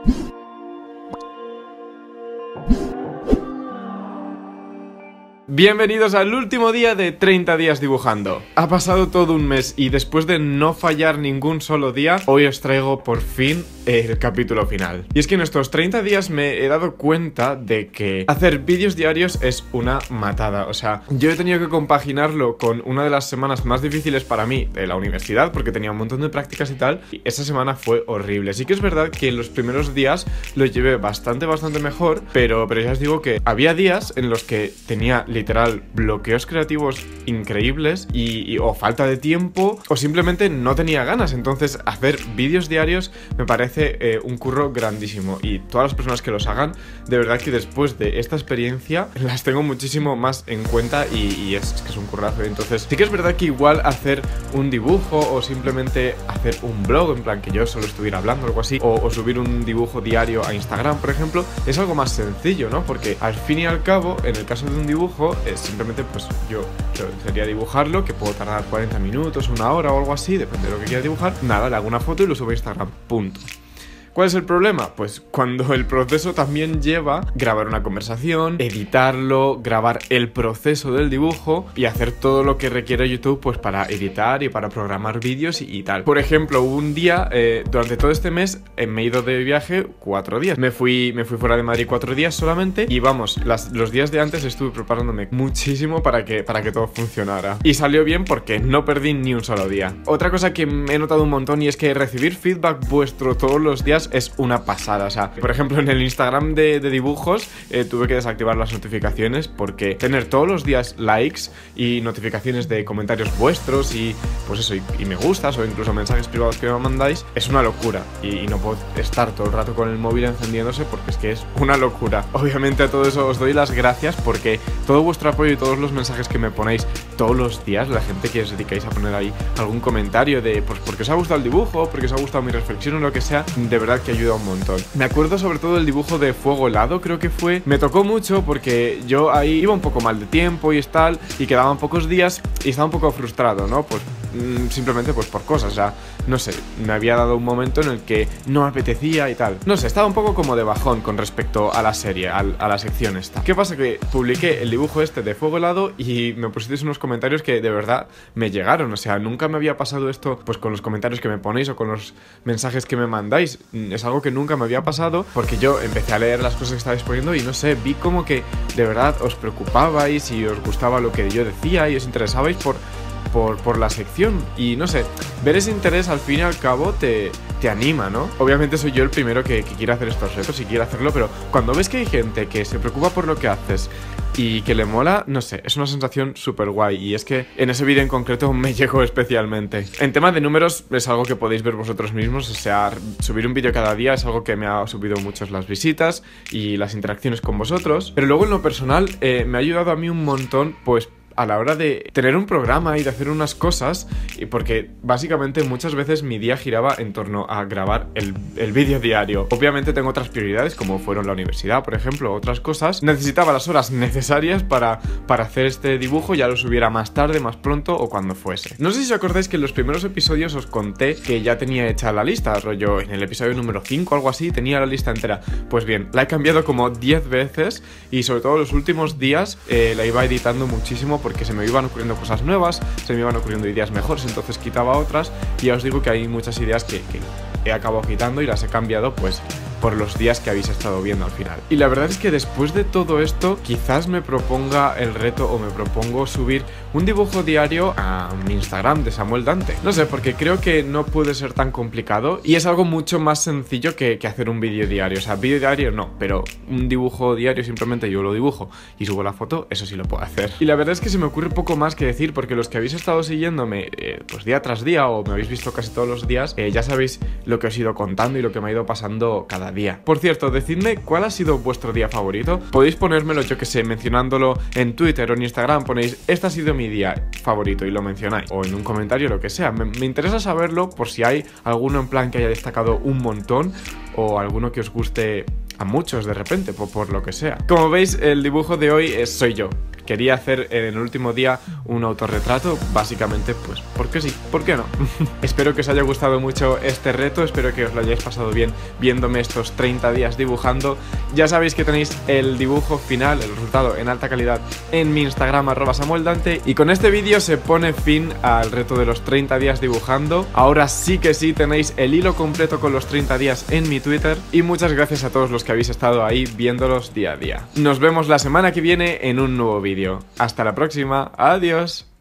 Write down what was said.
Bienvenidos al último día de 30 días dibujando. Ha pasado todo un mes y después de no fallar ningún solo día, hoy os traigo por fin el capítulo final. Y es que en estos 30 días me he dado cuenta de que hacer vídeos diarios es una matada. O sea, yo he tenido que compaginarlo con una de las semanas más difíciles para mí de la universidad, porque tenía un montón de prácticas y tal, y esa semana fue horrible. Sí que es verdad que en los primeros días lo llevé bastante mejor, pero ya os digo que había días en los que tenía literal bloqueos creativos increíbles o falta de tiempo o simplemente no tenía ganas. Entonces hacer vídeos diarios me parece un curro grandísimo, y todas las personas que los hagan, de verdad que después de esta experiencia las tengo muchísimo más en cuenta y es que es un currazo. Entonces sí que es verdad que igual hacer un dibujo o simplemente hacer un blog, en plan que yo solo estuviera hablando o algo así, o subir un dibujo diario a Instagram, por ejemplo, es algo más sencillo, ¿no? Porque al fin y al cabo, en el caso de un dibujo, simplemente pues yo sería dibujarlo, que puedo tardar 40 minutos, una hora o algo así, depende de lo que quiera dibujar. Nada, le hago una foto y lo subo a Instagram, punto. ¿Cuál es el problema? Pues cuando el proceso también lleva grabar una conversación, editarlo, grabar el proceso del dibujo y hacer todo lo que requiere YouTube pues para editar y para programar vídeos y tal. Por ejemplo, hubo un día, durante todo este mes me he ido de viaje 4 días. Me fui fuera de Madrid 4 días solamente y vamos, los días de antes estuve preparándome muchísimo para que todo funcionara. Y salió bien porque no perdí ni un solo día. Otra cosa que me he notado un montón y es que recibir feedback vuestro todos los días es una pasada. O sea, por ejemplo, en el Instagram de dibujos tuve que desactivar las notificaciones porque tener todos los días likes y notificaciones de comentarios vuestros y pues eso, y me gustas o incluso mensajes privados que me mandáis es una locura, y no puedo estar todo el rato con el móvil encendiéndose porque es que es una locura. Obviamente a todo eso os doy las gracias porque todo vuestro apoyo y todos los mensajes que me ponéis todos los días, la gente que os dedicáis a poner ahí algún comentario de pues porque os ha gustado el dibujo, porque os ha gustado mi reflexión o lo que sea, de verdad que ayuda un montón. Me acuerdo sobre todo del dibujo de fuego helado, creo que fue. Me tocó mucho porque yo ahí iba un poco mal de tiempo y tal, y quedaban pocos días y estaba un poco frustrado, ¿no? Pues simplemente pues por cosas, o sea, no sé, me había dado un momento en el que no me apetecía y tal. No sé, estaba un poco como de bajón con respecto a la serie, a la sección esta. ¿Qué pasa? Que publiqué el dibujo este de fuego helado y me pusisteis unos comentarios que de verdad me llegaron. O sea, nunca me había pasado esto pues con los comentarios que me ponéis o con los mensajes que me mandáis. Es algo que nunca me había pasado porque yo empecé a leer las cosas que estabais poniendo y no sé, vi como que de verdad os preocupabais y os gustaba lo que yo decía y os interesabais por la sección, y no sé, ver ese interés al fin y al cabo te anima, ¿no? Obviamente soy yo el primero que quiere hacer estos retos y quiere hacerlo, pero cuando ves que hay gente que se preocupa por lo que haces y que le mola, no sé, es una sensación súper guay, y es que en ese vídeo en concreto me llegó especialmente. En tema de números es algo que podéis ver vosotros mismos, o sea, subir un vídeo cada día es algo que me ha subido mucho las visitas y las interacciones con vosotros, pero luego en lo personal me ha ayudado a mí un montón pues a la hora de tener un programa y de hacer unas cosas, y porque básicamente muchas veces mi día giraba en torno a grabar el vídeo diario. Obviamente tengo otras prioridades como fueron la universidad, por ejemplo, otras cosas. Necesitaba las horas necesarias para hacer este dibujo, ya lo subiera más tarde, más pronto o cuando fuese. No sé si os acordáis que en los primeros episodios os conté que ya tenía hecha la lista, rollo en el episodio número 5 o algo así, tenía la lista entera. Pues bien, la he cambiado como 10 veces y sobre todo los últimos días la iba editando muchísimo porque se me iban ocurriendo cosas nuevas, se me iban ocurriendo ideas mejores, entonces quitaba otras, y ya os digo que hay muchas ideas que he acabado quitando y las he cambiado pues por los días que habéis estado viendo al final. Y la verdad es que después de todo esto quizás me proponga el reto o me propongo subir un dibujo diario a mi Instagram de Samuel Dante. No sé, porque creo que no puede ser tan complicado y es algo mucho más sencillo que hacer un vídeo diario. O sea, vídeo diario no, pero un dibujo diario simplemente yo lo dibujo y subo la foto, eso sí lo puedo hacer. Y la verdad es que se me ocurre poco más que decir, porque los que habéis estado siguiéndome pues día tras día o me habéis visto casi todos los días, ya sabéis lo que os he ido contando y lo que me ha ido pasando cada día. Por cierto, decidme cuál ha sido vuestro día favorito. Podéis ponérmelo, yo que sé, mencionándolo en Twitter o en Instagram, ponéis este ha sido mi día favorito y lo mencionáis, o en un comentario, lo que sea. Me interesa saberlo por si hay alguno en plan que haya destacado un montón o alguno que os guste a muchos de repente, por lo que sea. Como veis, el dibujo de hoy soy yo. quería hacer en el último día un autorretrato, básicamente pues porque sí, ¿por qué no? Espero que os haya gustado mucho este reto, espero que os lo hayáis pasado bien viéndome estos 30 días dibujando. Ya sabéis que tenéis el dibujo final, el resultado en alta calidad en mi Instagram @samueldante, y con este vídeo se pone fin al reto de los 30 días dibujando. Ahora sí que sí tenéis el hilo completo con los 30 días en mi Twitter, y muchas gracias a todos los que habéis estado ahí viéndolos día a día. Nos vemos la semana que viene en un nuevo vídeo. Hasta la próxima, adiós.